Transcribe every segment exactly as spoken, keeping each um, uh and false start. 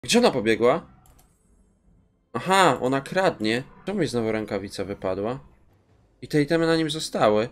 Gdzie ona pobiegła? Aha, ona kradnie. Czemu mi znowu rękawica wypadła? I te itemy na nim zostały.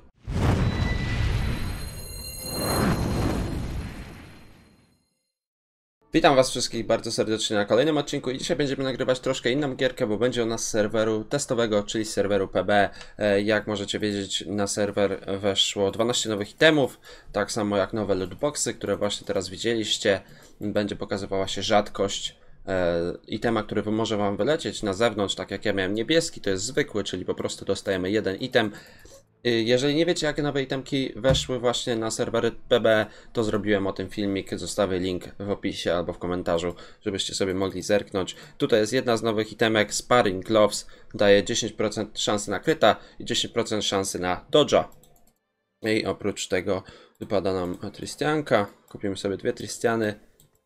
Witam was wszystkich bardzo serdecznie na kolejnym odcinku i dzisiaj będziemy nagrywać troszkę inną gierkę, bo będzie ona z serweru testowego, czyli z serweru P B. Jak możecie wiedzieć, na serwer weszło dwanaście nowych itemów, tak samo jak nowe lootboxy, które właśnie teraz widzieliście. Będzie pokazywała się rzadkość itema, który może wam wylecieć na zewnątrz, tak jak ja miałem niebieski, to jest zwykły, czyli po prostu dostajemy jeden item. Jeżeli nie wiecie, jakie nowe itemki weszły właśnie na serwery P B, to zrobiłem o tym filmik, zostawię link w opisie albo w komentarzu, żebyście sobie mogli zerknąć. Tutaj jest jedna z nowych itemek, Sparring Gloves, daje dziesięć procent szansy na kryta i dziesięć procent szansy na dodge'a. I oprócz tego wypada nam Tristianka, kupimy sobie dwie Tristiany,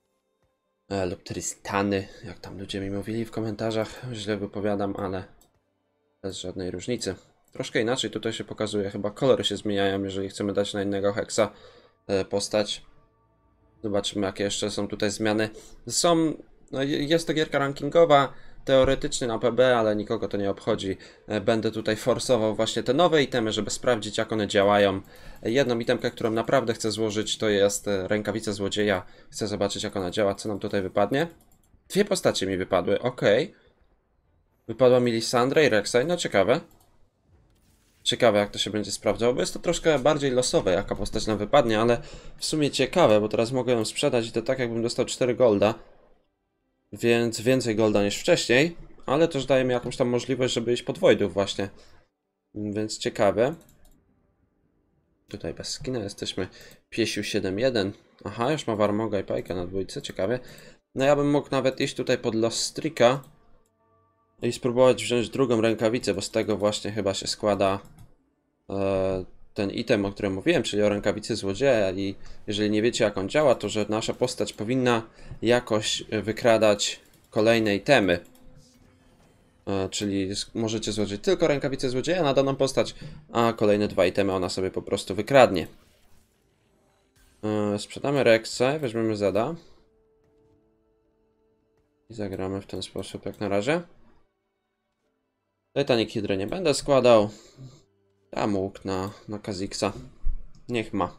e, lub Tristany, jak tam ludzie mi mówili w komentarzach, źle wypowiadam, ale bez żadnej różnicy. Troszkę inaczej tutaj się pokazuje, chyba kolory się zmieniają, jeżeli chcemy dać na innego hexa postać. Zobaczymy, jakie jeszcze są tutaj zmiany. Są, no jest to gierka rankingowa, teoretycznie na P B, ale nikogo to nie obchodzi. Będę tutaj forsował właśnie te nowe itemy, żeby sprawdzić, jak one działają. Jedną itemkę, którą naprawdę chcę złożyć, to jest rękawica złodzieja. Chcę zobaczyć, jak ona działa, co nam tutaj wypadnie. Dwie postacie mi wypadły, ok. Wypadła mi Lissandra i Rek'Sai, no ciekawe. Ciekawe, jak to się będzie sprawdzało, bo jest to troszkę bardziej losowe, jaka postać nam wypadnie, ale w sumie ciekawe, bo teraz mogę ją sprzedać i to tak, jakbym dostał cztery golda. Więc więcej golda niż wcześniej, ale też daje mi jakąś tam możliwość, żeby iść pod Voidów właśnie. Więc ciekawe. Tutaj bez skina jesteśmy Piesiu siedem jeden. Aha, już ma Warmoga i Pajka na dwójce, ciekawie. No ja bym mógł nawet iść tutaj pod Lost Streaka i spróbować wziąć drugą rękawicę, bo z tego właśnie chyba się składa e, ten item, o którym mówiłem, czyli o rękawicy złodzieja. I jeżeli nie wiecie, jak on działa, to że nasza postać powinna jakoś wykradać kolejne itemy. E, czyli możecie złożyć tylko rękawicę złodzieja na daną postać, a kolejne dwa itemy ona sobie po prostu wykradnie. E, sprzedamy Rek'Sai, weźmiemy Zeda i zagramy w ten sposób jak na razie. Titanic Hydry nie będę składał. Dam łuk na, na Kha'Zix'a. Niech ma.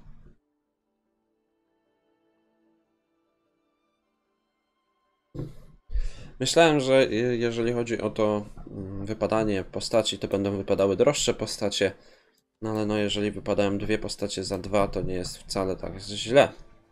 Myślałem, że jeżeli chodzi o to wypadanie postaci, to będą wypadały droższe postacie. No ale no, jeżeli wypadają dwie postacie za dwa, to nie jest wcale tak źle.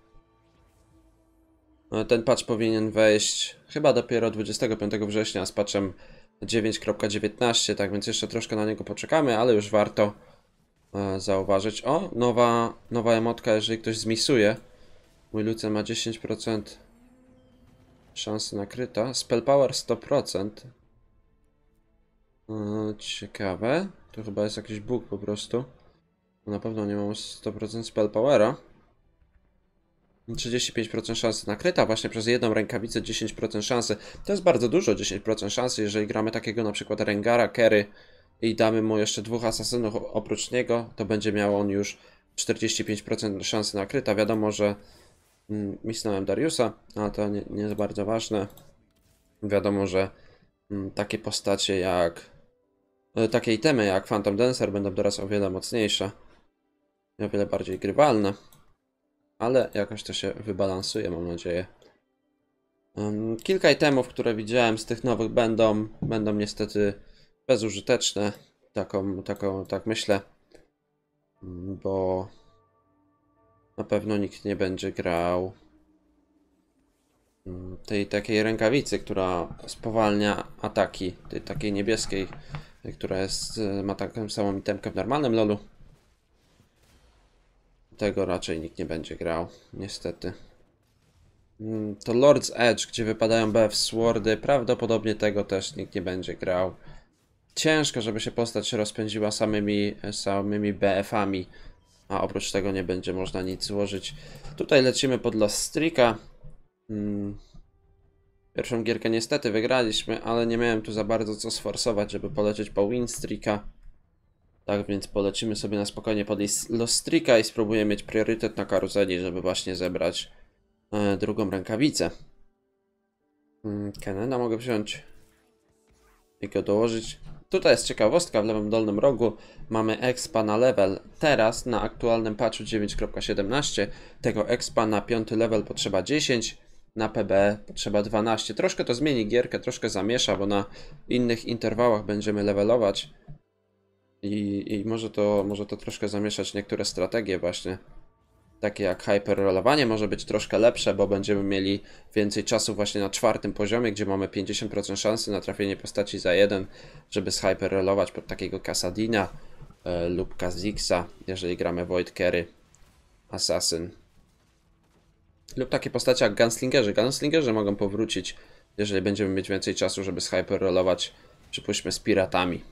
Ten patch powinien wejść chyba dopiero dwudziestego piątego września z patchem dziewięć kropka dziewiętnaście, tak więc jeszcze troszkę na niego poczekamy, ale już warto e, zauważyć. O, nowa, nowa emotka, jeżeli ktoś zmisuje. Mój Lucian ma dziesięć procent szansy na kryta. Spell power sto procent. E, ciekawe. To chyba jest jakiś bug po prostu. Na pewno nie mam sto procent spell powera. trzydzieści pięć procent szansy na kryta, właśnie przez jedną rękawicę dziesięć procent szansy. To jest bardzo dużo, dziesięć procent szansy, jeżeli gramy takiego na przykład Rengara, Kery i damy mu jeszcze dwóch asasynów oprócz niego, to będzie miał on już czterdzieści pięć procent szansy na kryta. Wiadomo, że mm, misnąłem Dariusa, ale to nie, nie jest bardzo ważne. Wiadomo, że mm, takie postacie jak e, takie itemy jak Phantom Dancer będą teraz o wiele mocniejsze i o wiele bardziej grywalne. Ale jakoś to się wybalansuje, mam nadzieję. Um, kilka itemów, które widziałem z tych nowych będą, będą niestety bezużyteczne. Taką, taką, tak myślę. Bo na pewno nikt nie będzie grał tej takiej rękawicy, która spowalnia ataki. Tej takiej niebieskiej, która jest, ma taką samą itemkę w normalnym lolu. Tego raczej nikt nie będzie grał, niestety. To Lord's Edge, gdzie wypadają B F Swordy, prawdopodobnie tego też nikt nie będzie grał. Ciężko, żeby się postać rozpędziła samymi, samymi B F-ami, a oprócz tego nie będzie można nic złożyć. Tutaj lecimy pod Lost Streaka. Pierwszą gierkę niestety wygraliśmy, ale nie miałem tu za bardzo co sforsować, żeby polecieć po Win Streaka. Tak więc polecimy sobie na spokojnie pod Lost Streaka i spróbuję mieć priorytet na karuzeli, żeby właśnie zebrać e, drugą rękawicę. Hmm, Kenena mogę wziąć i go dołożyć. Tutaj jest ciekawostka, w lewym dolnym rogu mamy expa na level. Teraz na aktualnym patchu dziewięć kropka siedemnaście tego expa na piąty level potrzeba dziesięć, na P B potrzeba dwanaście. Troszkę to zmieni gierkę, troszkę zamiesza, bo na innych interwałach będziemy levelować i, i może to, może to troszkę zamieszać niektóre strategie właśnie. Takie jak hyperrollowanie może być troszkę lepsze, bo będziemy mieli więcej czasu właśnie na czwartym poziomie, gdzie mamy pięćdziesiąt procent szansy na trafienie postaci za jeden, żeby zhyperrollować pod takiego Kassadina e, lub Kha'Zixa, jeżeli gramy Void Carry, Assassin. Lub takie postacie jak Gunslingerzy. Gunslingerzy mogą powrócić, jeżeli będziemy mieć więcej czasu, żeby zhyperrollować, przypuśćmy, z piratami.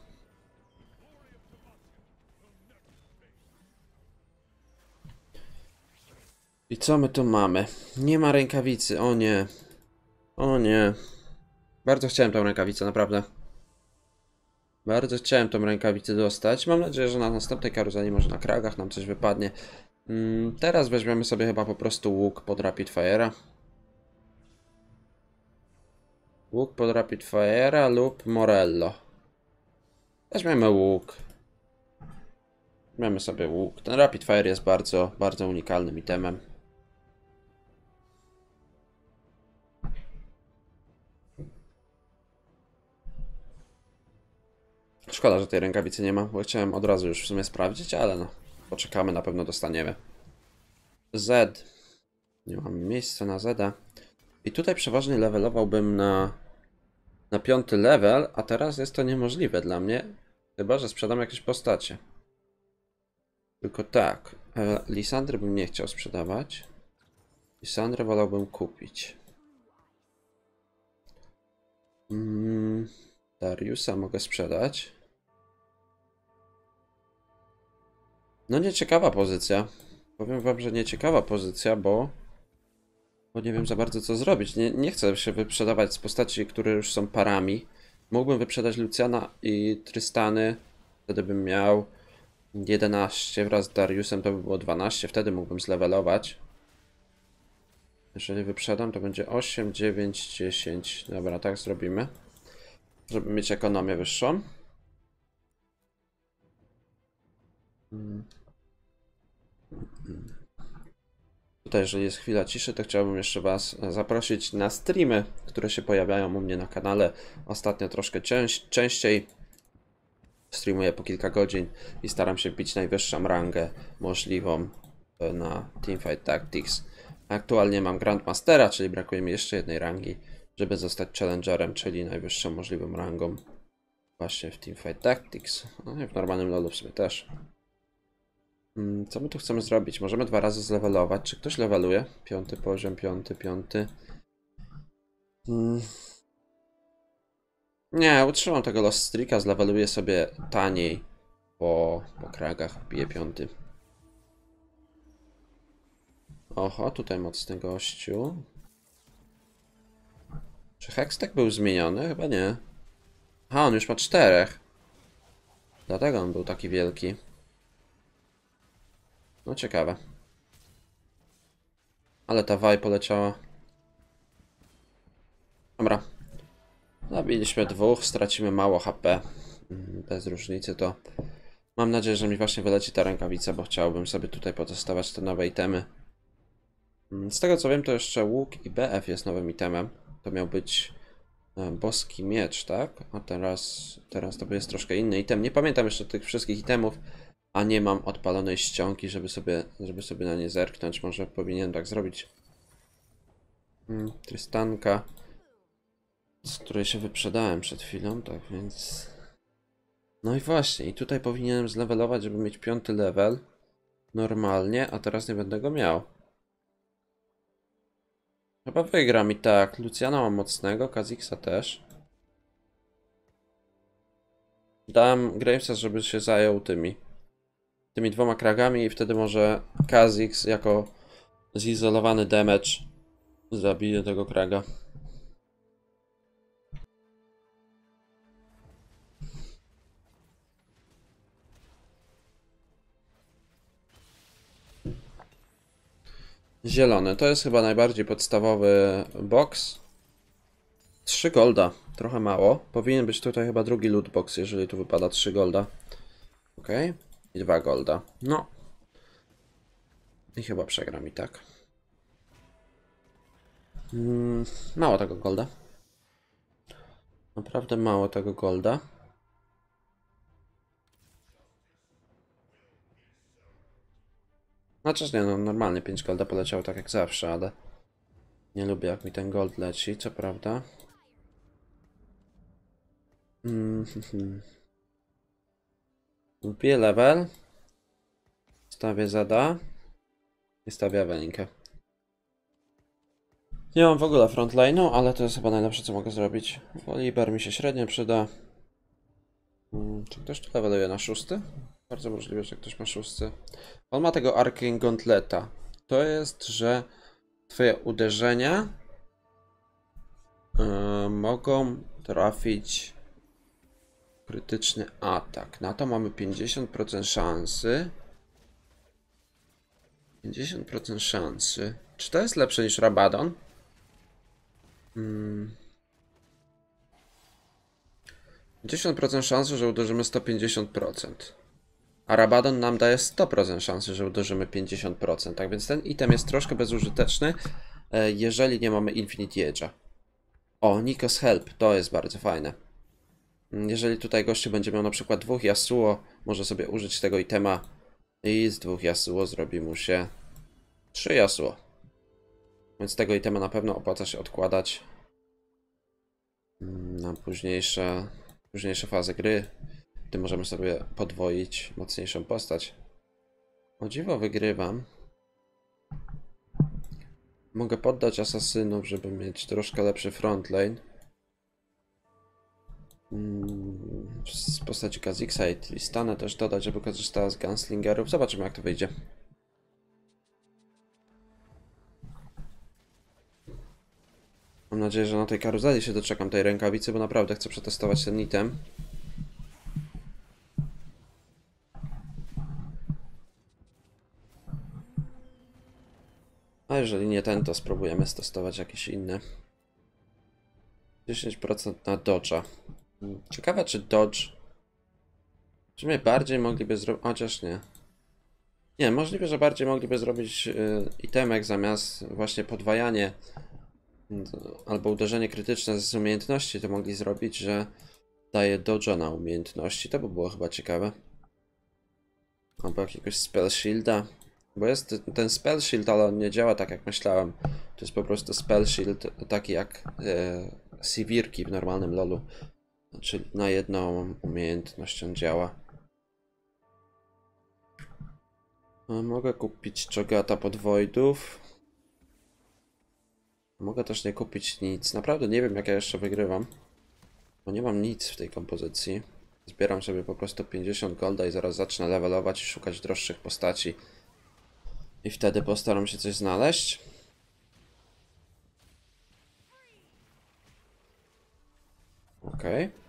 I co my tu mamy? Nie ma rękawicy, o nie. O nie. Bardzo chciałem tą rękawicę, naprawdę. Bardzo chciałem tą rękawicę dostać. Mam nadzieję, że na następnej karuzeli, może na kragach nam coś wypadnie. Mm, teraz weźmiemy sobie chyba po prostu łuk pod Rapid Fire'a. Łuk pod Rapid Fire'a lub Morello. Weźmiemy łuk. Weźmiemy sobie łuk. Ten Rapid Fire jest bardzo, bardzo unikalnym itemem. Szkoda, że tej rękawicy nie ma, bo chciałem od razu już w sumie sprawdzić, ale no, poczekamy, na pewno dostaniemy. Z. Nie mam miejsca na Zeda. I tutaj przeważnie levelowałbym na, na piąty level, a teraz jest to niemożliwe dla mnie, chyba że sprzedam jakieś postacie. Tylko tak, e, Lisandry bym nie chciał sprzedawać. Lisandrę wolałbym kupić. Mm, Dariusa mogę sprzedać. No nieciekawa pozycja. Powiem wam, że nieciekawa pozycja, bo... Bo nie wiem za bardzo co zrobić. Nie, nie chcę się wyprzedawać z postaci, które już są parami. Mógłbym wyprzedać Luciana i Trystany. Wtedy bym miał jedenaście wraz z Dariusem, to by było dwanaście. Wtedy mógłbym zlevelować. Jeżeli wyprzedam, to będzie osiem, dziewięć, dziesięć. Dobra, tak zrobimy. Żeby mieć ekonomię wyższą. Hmm. Tutaj, jeżeli jest chwila ciszy, to chciałbym jeszcze was zaprosić na streamy, które się pojawiają u mnie na kanale. Ostatnio troszkę częś częściej. Streamuję po kilka godzin i staram się bić najwyższą rangę możliwą na Teamfight Tactics. Aktualnie mam Grandmastera, czyli brakuje mi jeszcze jednej rangi, żeby zostać Challengerem, czyli najwyższą możliwą rangą właśnie w Teamfight Tactics. No i w normalnym lolu w sumie też. Co my tu chcemy zrobić? Możemy dwa razy zlevelować. Czy ktoś leveluje? Piąty poziom, piąty, piąty. Hmm. Nie, utrzymam tego Lost Streaka, zleveluję sobie taniej po, po kragach, bije piąty. Oho, tutaj mocny gościu. Czy Hextech był zmieniony? Chyba nie. Aha, on już ma czterech. Dlatego on był taki wielki. No ciekawe. Ale ta waj poleciała. Dobra. Zabiliśmy dwóch, stracimy mało H P. Bez różnicy to... Mam nadzieję, że mi właśnie wyleci ta rękawica, bo chciałbym sobie tutaj potestować te nowe itemy. Z tego co wiem, to jeszcze łuk i B F jest nowym itemem. To miał być boski miecz, tak? A teraz, teraz to jest troszkę inny item. Nie pamiętam jeszcze tych wszystkich itemów, a nie mam odpalonej ściągi, żeby sobie, żeby sobie na nie zerknąć. Może powinienem tak zrobić. Hmm, Trystanka, z której się wyprzedałem przed chwilą, tak więc... No i właśnie, i tutaj powinienem zlevelować, żeby mieć piąty level. Normalnie, a teraz nie będę go miał. Chyba wygram i tak. Luciana mam mocnego, Kha'Zixa też. Dam Gravesa, żeby się zajął tymi tymi dwoma kragami i wtedy może Kha'Zix jako zizolowany damage zabije tego kraga. Zielony, to jest chyba najbardziej podstawowy box. trzy golda. Trochę mało. Powinien być tutaj chyba drugi lootbox, jeżeli tu wypada trzy golda. Ok. I dwa golda. No. I chyba przegram i tak. Mm, mało tego golda. Naprawdę mało tego golda. Chociaż nie, no normalnie pięć golda poleciało tak jak zawsze, ale nie lubię jak mi ten gold leci, co prawda. Mm, Wbiję level. Stawię zada. I stawię Ewelinkę. Nie mam w ogóle frontline'u, ale to jest chyba najlepsze co mogę zrobić. Oliver mi się średnio przyda. Hmm, czy ktoś tu leveluje na szósty? Bardzo możliwe, że ktoś ma szósty. On ma tego Arcane Gauntleta. To jest, że twoje uderzenia yy, mogą trafić krytyczny atak. Na to mamy pięćdziesiąt procent szansy. pięćdziesiąt procent szansy. Czy to jest lepsze niż Rabadon? Hmm. pięćdziesiąt procent szansy, że uderzymy sto pięćdziesiąt procent. A Rabadon nam daje sto procent szansy, że uderzymy pięćdziesiąt procent. Tak więc ten item jest troszkę bezużyteczny, jeżeli nie mamy Infinite Edge'a. O, Nikos Help, to jest bardzo fajne. Jeżeli tutaj gościu będzie miał na przykład dwóch Yasuo, może sobie użyć tego itema i z dwóch Yasuo zrobi mu się trzy Yasuo. Więc tego itema na pewno opłaca się odkładać na późniejsze, późniejsze fazy gry, gdy możemy sobie podwoić mocniejszą postać. O dziwo wygrywam. Mogę poddać asasynów, żeby mieć troszkę lepszy frontlane. Z postaci Kha'Zixa i Tristana też dodać, żeby korzystała z gunslingerów. Zobaczymy jak to wyjdzie. Mam nadzieję, że na tej karuzeli się doczekam tej rękawicy, bo naprawdę chcę przetestować ten item. A jeżeli nie ten, to spróbujemy stestować jakieś inne. dziesięć procent na dodge'a. Ciekawe czy dodge... Czy mnie bardziej mogliby zrobić... Chociaż nie. Nie, możliwe, że bardziej mogliby zrobić yy, itemek zamiast właśnie podwajanie albo uderzenie krytyczne z umiejętności, to mogli zrobić, że daje dodge'a na umiejętności. To by było chyba ciekawe. Albo jakiegoś spell shielda. Bo jest ten spell shield, ale on nie działa tak jak myślałem. To jest po prostu spell shield taki jak e, Sivirki w normalnym lolu. Czyli na jedną umiejętność on działa. Mogę kupić Chogata pod Voidów. Mogę też nie kupić nic. Naprawdę nie wiem jak ja jeszcze wygrywam. Bo nie mam nic w tej kompozycji. Zbieram sobie po prostu pięćdziesiąt golda i zaraz zacznę levelować i szukać droższych postaci. I wtedy postaram się coś znaleźć. Okej. Okay.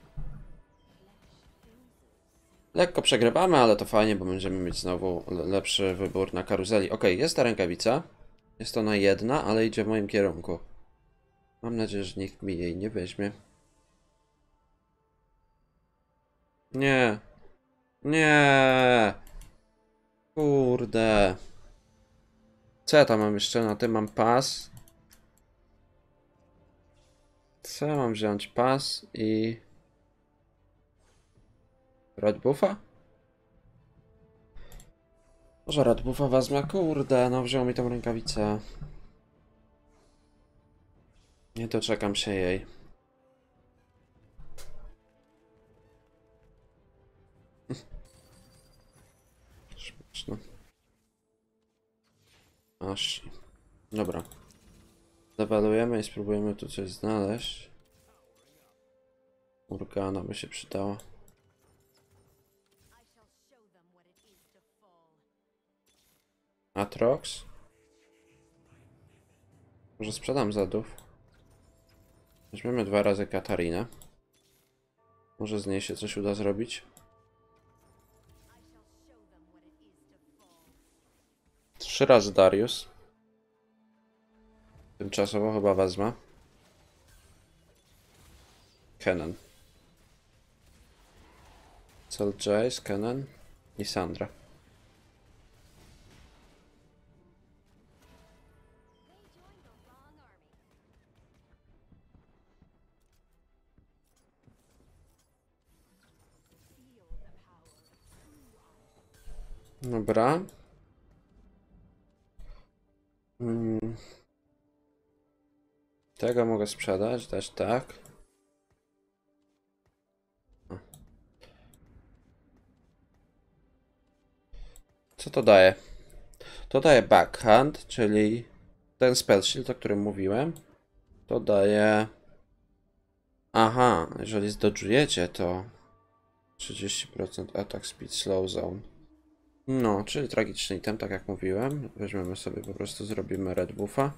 Lekko przegrywamy, ale to fajnie, bo będziemy mieć znowu lepszy wybór na karuzeli. Okej, okay, jest ta rękawica. Jest ona jedna, ale idzie w moim kierunku. Mam nadzieję, że nikt mi jej nie weźmie. Nie. Nie. Kurde. Co ja tam mam jeszcze? Na tym mam pas. Co ja mam wziąć? Pas i... Red Buffa? Może Red Buffa wezmę? Kurde, no wziął mi tą rękawicę. Nie doczekam się jej. Śmieszne. Aż. Dobra. Levelujemy i spróbujemy tu coś znaleźć. Morgana by się przydała. Atrox? Może sprzedam zadów. Weźmiemy dwa razy Katarinę. Może z niej się coś uda zrobić. Trzy razy Darius. Tymczasowo chyba wezmę. Kennen. Sol Jace, Kennen i Sandra. Dobra. Hmm. Tego mogę sprzedać, dać tak. O. Co to daje? To daje backhand, czyli ten spell shield, o którym mówiłem. To daje... Aha, jeżeli zdodżujecie, to trzydzieści procent attack speed slow zone. No, czyli tragiczny item, tak jak mówiłem. Weźmiemy sobie, po prostu zrobimy red buffa.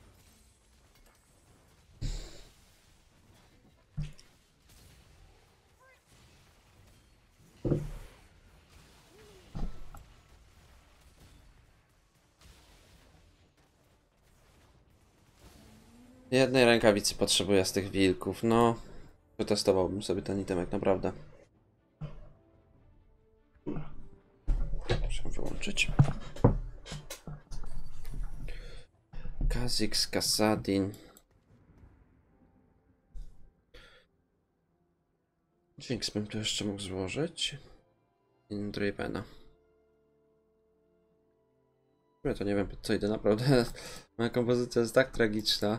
Jednej rękawicy potrzebuję z tych wilków, no. Przetestowałbym sobie ten itemek, naprawdę. Muszę wyłączyć. Kha'Zix, Kassadin. Jinx bym tu jeszcze mógł złożyć. I Dravena. Ja to nie wiem, po co idę, naprawdę. Moja kompozycja jest tak tragiczna.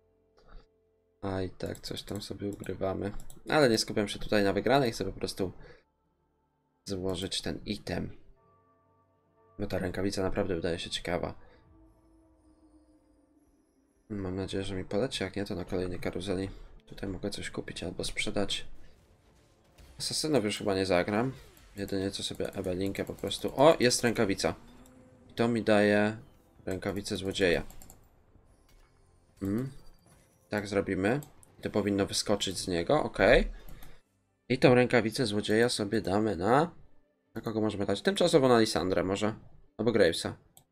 A i tak coś tam sobie ugrywamy. Ale nie skupiam się tutaj na wygranej, chcę po prostu złożyć ten item. Bo ta rękawica naprawdę wydaje się ciekawa. Mam nadzieję, że mi poleci, jak nie to na kolejnej karuzeli. Tutaj mogę coś kupić albo sprzedać. Asasynów już chyba nie zagram. Jedynie co sobie Ewelinkę po prostu... O, jest rękawica. I to mi daje rękawicę złodzieja. Mm. Tak zrobimy. To powinno wyskoczyć z niego, ok. I tą rękawicę złodzieja sobie damy na... Na kogo możemy dać? Tymczasowo na Lisandrę może. Albo Gravesa.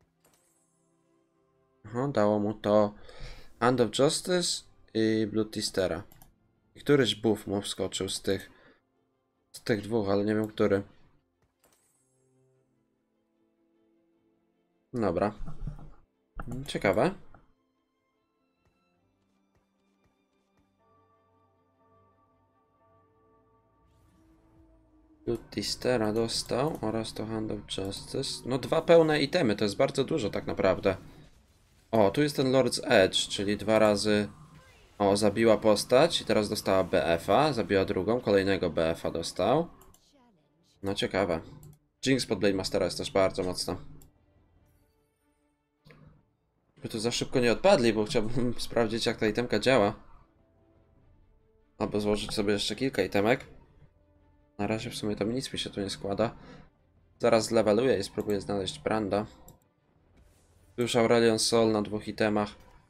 Aha, dało mu to Hand of Justice i Blood Tistera. I któryś buff mu wskoczył z tych... Z tych dwóch, ale nie wiem który. Dobra. Ciekawe. Tistera dostał oraz to Hand of Justice. No dwa pełne itemy, to jest bardzo dużo tak naprawdę. O, tu jest ten Lord's Edge, czyli dwa razy... O, zabiła postać i teraz dostała B F a, zabiła drugą, kolejnego B F a dostał. No ciekawe. Jinx pod Blade Mastera jest też bardzo mocna. By tu za szybko nie odpadli, bo chciałbym sprawdzić, jak ta itemka działa. Albo złożyć sobie jeszcze kilka itemek. Na razie w sumie to nic mi się tu nie składa. Zaraz zlewaluję i spróbuję znaleźć Branda. Już Aurelion Sol na dwóch itemach.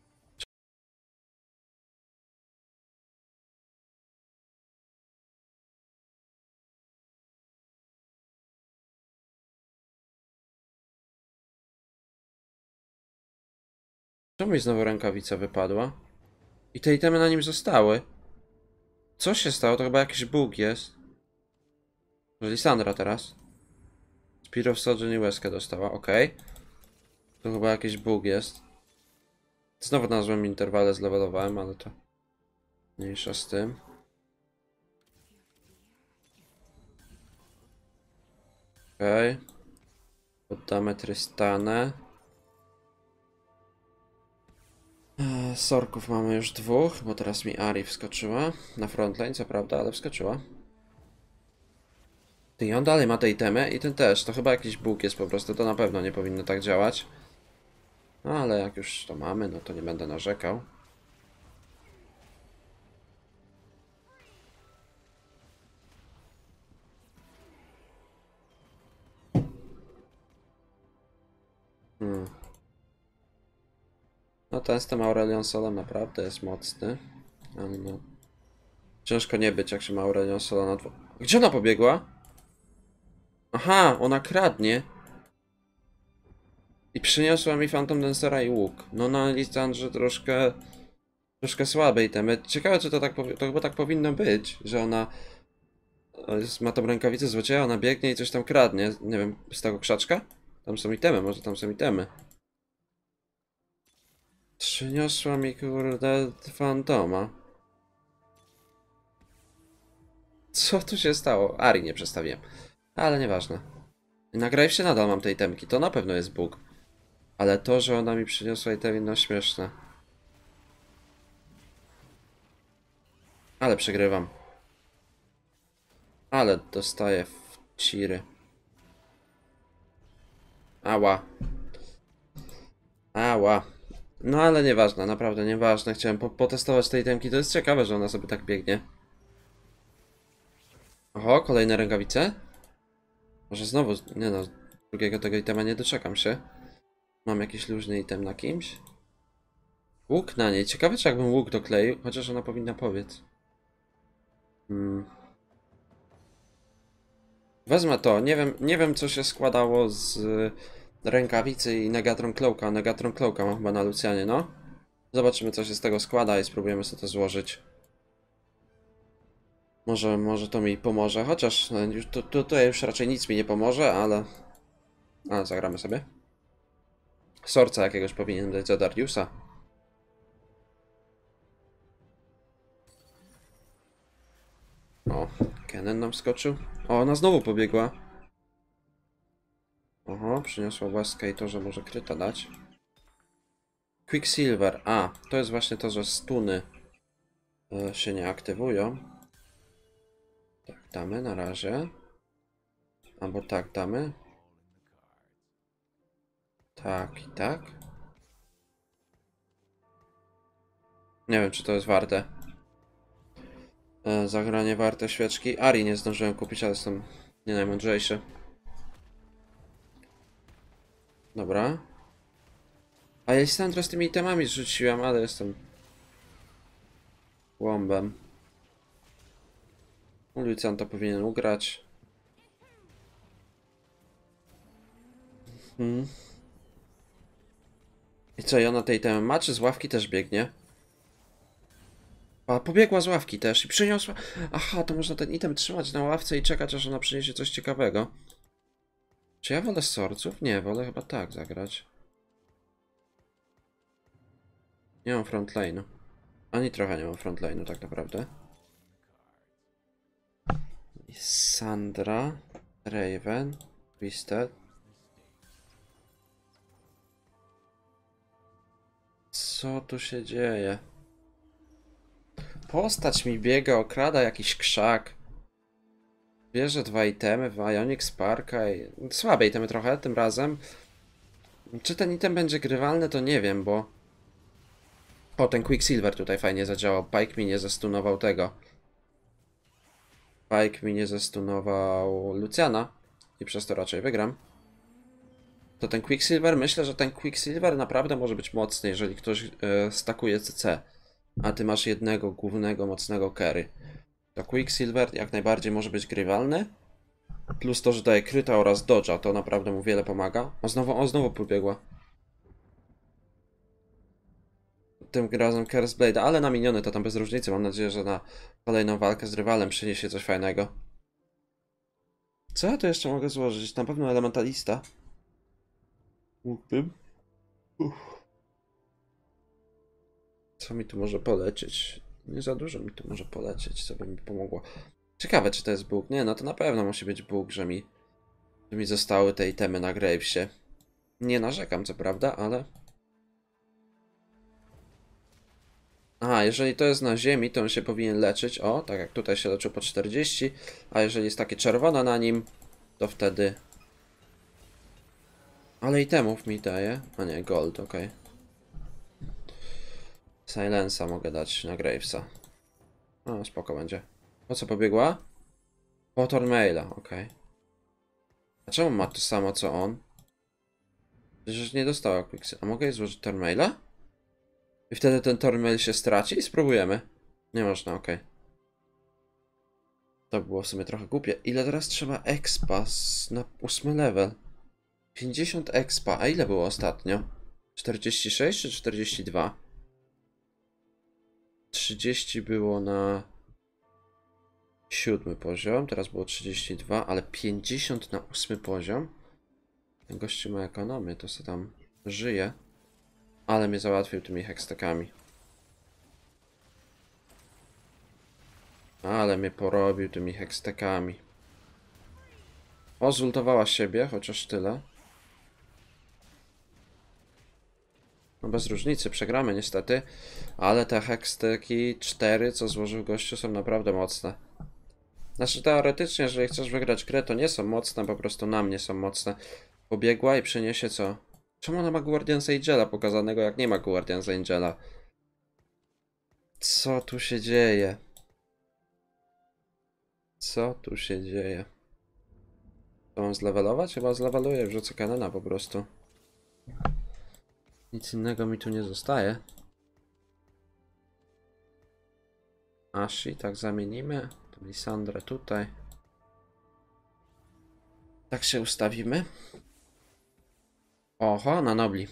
Czemu mi znowu rękawica wypadła? I te itemy na nim zostały. Co się stało? To chyba jakiś bóg jest. Że Lisandra teraz. Spear of Sojourn i łezkę dostała, ok. To chyba jakiś bóg jest. Znowu na złym interwale zlewelowałem, ale to mniejsza z tym. Ok. Poddamy Tristanę. Eee, Sorków mamy już dwóch, bo teraz mi Ari wskoczyła. Na frontline, co prawda, ale wskoczyła. Ty, i on dalej ma te itemy i ten też. To chyba jakiś bóg jest po prostu, to na pewno nie powinno tak działać. No ale jak już to mamy, no to nie będę narzekał. Hmm. No ten z tym Aurelion Solem naprawdę jest mocny. Ale no... Ciężko nie być, jak się ma Aurelion Sola na dwóch. Gdzie ona pobiegła? Aha, ona kradnie. I przyniosła mi Phantom Dancera i łuk. No na Lisandrze troszkę troszkę słabe itemy. Ciekawe, czy to tak, powi- to chyba tak powinno być, że ona jest, ma tą rękawicę złodzieja, ona biegnie i coś tam kradnie. Nie wiem, z tego krzaczka? Tam są itemy, może tam są itemy. Przyniosła mi kurde fantoma. Co tu się stało? Ari nie przestawiłem. Ale nieważne. Nagraj się nadal mam tej temki, to na pewno jest bóg. Ale to, że ona mi przyniosła itemy, no śmieszne. Ale przegrywam. Ale dostaję w ciry. Ała. Ała. No ale nieważne, naprawdę nieważne. Chciałem po potestować tej temki. To jest ciekawe, że ona sobie tak biegnie. Oho, kolejne rękawice? Może znowu, nie no, drugiego tego itema nie doczekam się. Mam jakiś luźny item na kimś? Łuk na niej. Ciekawe, czy jakbym łuk dokleił, chociaż ona powinna powiedz. Hmm. Wezmę to. Nie wiem, nie wiem co się składało z rękawicy i Negatron Cloaka. Negatron Cloaka mam chyba na Lucjanie, no. Zobaczymy co się z tego składa i spróbujemy sobie to złożyć. Może, może to mi pomoże, chociaż no, już, tu, tu, tutaj już raczej nic mi nie pomoże, ale... Ale zagramy sobie. Sorca jakiegoś powinien dać za Dariusa. O, Kennen nam skoczył. O, ona znowu pobiegła. Oho, przyniosła łaskę i to, że może kryta dać. Quicksilver. A, to jest właśnie to, że stuny e, się nie aktywują. Tak, damy na razie. Albo tak, damy. Tak i tak. Nie wiem, czy to jest warte. E, zagranie warte świeczki. Ari nie zdążyłem kupić, ale jestem nie najmądrzejszy. Dobra. A ja Lissandra z tymi itemami zrzuciłem, ale jestem łąbem. Lucian to powinien ugrać. Hmm. I co, i ona tej itemy ma, czy z ławki też biegnie? A, pobiegła z ławki też i przyniosła... Aha, to można ten item trzymać na ławce i czekać, aż ona przyniesie coś ciekawego. Czy ja wolę sorców? Nie, wolę chyba tak zagrać. Nie mam frontline'u. Ani trochę nie mam frontline'u tak naprawdę. Sandra, Raven, Twisted. Co tu się dzieje? Postać mi biega, okrada jakiś krzak. Bierze dwa itemy, Ionic Sparka i... Słabe itemy trochę tym razem. Czy ten item będzie grywalny, to nie wiem, bo... O, ten Quicksilver tutaj fajnie zadziałał. Pike mi nie zestunował tego. Pike mi nie zestunował Luciana. I przez to raczej wygram. To ten Quicksilver, myślę, że ten Quicksilver naprawdę może być mocny, jeżeli ktoś e, stakuje C C. A ty masz jednego głównego, mocnego carry. To Quicksilver jak najbardziej może być grywalny. Plus to, że daje kryta oraz dodge'a, to naprawdę mu wiele pomaga. O, znowu, o, znowu pobiegła. Tym razem Curse Blade, ale na miniony to tam bez różnicy. Mam nadzieję, że na kolejną walkę z rywalem przyniesie coś fajnego. Co ja tu jeszcze mogę złożyć? Na pewno elementalista. Mógłbym. Uff. Co mi tu może polecieć? Nie za dużo mi tu może polecieć, co by mi pomogło. Ciekawe, czy to jest Bóg. Nie, no to na pewno musi być Bóg, że mi, że mi zostały te itemy na Gravesie. Nie narzekam, co prawda, ale... Aha, jeżeli to jest na ziemi, to on się powinien leczyć. O, tak jak tutaj się leczył po czterdzieści. A jeżeli jest takie czerwone na nim, to wtedy... Ale itemów mi daje. A nie, gold, ok. Silensa mogę dać na Gravesa. No, spoko będzie. Po co pobiegła? Po Tormaila, ok. A czemu ma to samo co on? Przecież nie dostała Quicksilver. A mogę jej złożyć Tormaila? I wtedy ten Tormail się straci? Spróbujemy. Nie można, ok. To było w sumie trochę głupie. Ile teraz trzeba expa na ósmy level? pięćdziesiąt expa. A ile było ostatnio? czterdzieści sześć czy czterdzieści dwa? trzydzieści było na siódmy poziom, teraz było trzydzieści dwa, ale pięćdziesiąt na ósmy poziom. Ten gościu ma ekonomię, to co tam żyje. Ale mnie załatwił tymi hextekami. Ale mnie porobił tymi hextekami. O, zultowała siebie, chociaż tyle. No bez różnicy, przegramy niestety. Ale te hexteki cztery, co złożył gościu, są naprawdę mocne. Znaczy teoretycznie, jeżeli chcesz wygrać grę, to nie są mocne, po prostu na mnie są mocne. Pobiegła i przyniesie co? Czemu ona ma Guardian's Angela pokazanego, jak nie ma Guardian's Angela? Co tu się dzieje? Co tu się dzieje? To mam zlevelować? Chyba zleveluję, wrzucę Canona po prostu. Nic innego mi tu nie zostaje. Ashi, tak zamienimy. Lisandrę tutaj. Tak się ustawimy. Oho, na nobli.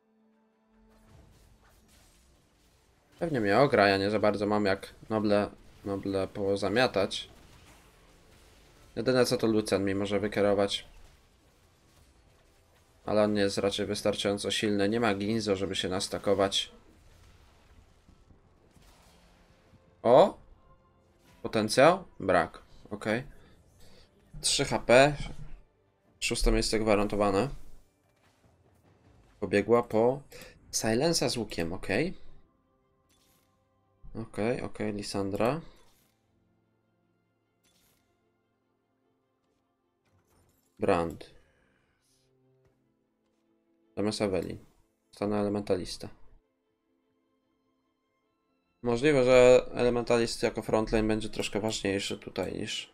Pewnie mnie ogra, ja nie za bardzo mam jak noble, noble pozamiatać. Jedyne co to Lucian mi może wykierować. Ale on nie jest raczej wystarczająco silny. Nie ma Ginzo, żeby się nastakować. O! Potencjał? Brak. Ok. trzy H P. Szóste miejsce gwarantowane. Pobiegła po Silensa z łukiem, ok. Ok, ok, Lisandra. Brand. Zamiast Evelyn. Stanę elementalista. Możliwe, że elementalist jako frontline będzie troszkę ważniejszy tutaj niż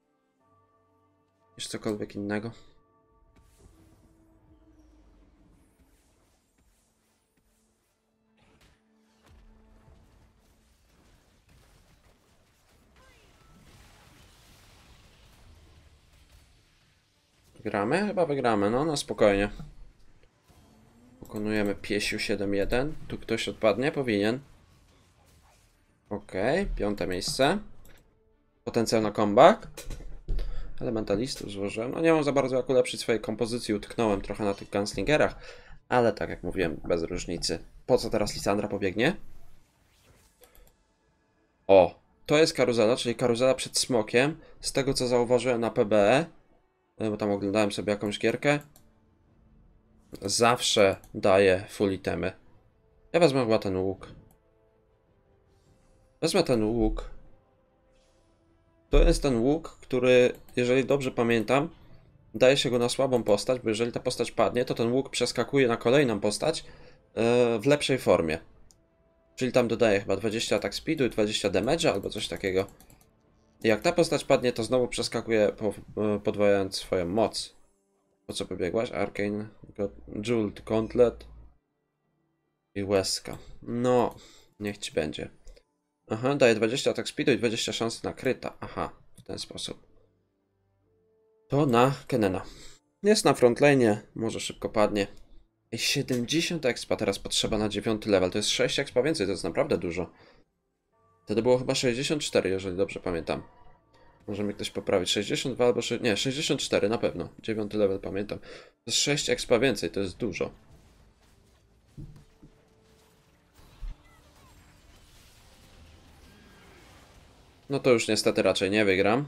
niż cokolwiek innego. Wygramy? Chyba wygramy, no na spokojnie. Pokonujemy Piesiu siedem jeden. Tu ktoś odpadnie? Powinien. Okej, okay, piąte miejsce. Potencjał na comeback. Elementalistów złożyłem. No nie mam za bardzo jak ulepszyć swojej kompozycji. Utknąłem trochę na tych gunslingerach. Ale tak jak mówiłem, bez różnicy. Po co teraz Lisandra pobiegnie? O, to jest karuzela, czyli karuzela przed smokiem. Z tego co zauważyłem na P B E, bo tam oglądałem sobie jakąś gierkę. Zawsze daje full itemy. Ja wezmę chyba ten łuk. Wezmę ten łuk. To jest ten łuk, który, jeżeli dobrze pamiętam, daje się go na słabą postać, bo jeżeli ta postać padnie, to ten łuk przeskakuje na kolejną postać yy, w lepszej formie. Czyli tam dodaje chyba dwadzieścia attack speedu i dwadzieścia damage'a albo coś takiego. I jak ta postać padnie, to znowu przeskakuje po, yy, podwajając swoją moc. Po co pobiegłaś? Arcane, Jeweled Gauntlet i łezka. No, niech ci będzie. Aha, daje dwadzieścia attack speedu i dwadzieścia szans na kryta. Aha, w ten sposób. To na Kenena. Jest na frontlane, może szybko padnie. siedemdziesiąt expa teraz potrzeba na dziewiąty level. To jest sześć expa więcej, to jest naprawdę dużo. Wtedy było chyba sześćdziesiąt cztery, jeżeli dobrze pamiętam. Może mi ktoś poprawić. sześćdziesiąt dwa albo... nie, sześćdziesiąt cztery na pewno. dziewiąty level pamiętam. To jest sześć expa więcej, to jest dużo. No to już niestety raczej nie wygram.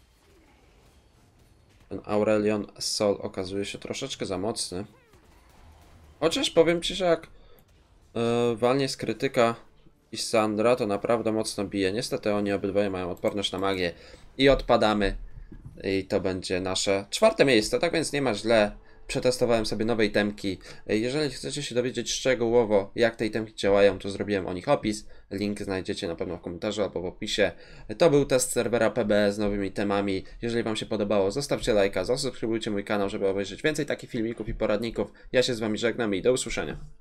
Ten Aurelion Sol okazuje się troszeczkę za mocny. Chociaż powiem ci, że jak yy, walnie z krytyka Lisandra, to naprawdę mocno bije. Niestety oni obydwoje mają odporność na magię. I odpadamy. I to będzie nasze czwarte miejsce. Tak więc nie ma źle. Przetestowałem sobie nowe itemki. Jeżeli chcecie się dowiedzieć szczegółowo, jak te itemki działają, to zrobiłem o nich opis. Link znajdziecie na pewno w komentarzu albo w opisie. To był test serwera P B z nowymi temami. Jeżeli wam się podobało, zostawcie lajka, zasubskrybujcie mój kanał, żeby obejrzeć więcej takich filmików i poradników. Ja się z wami żegnam i do usłyszenia.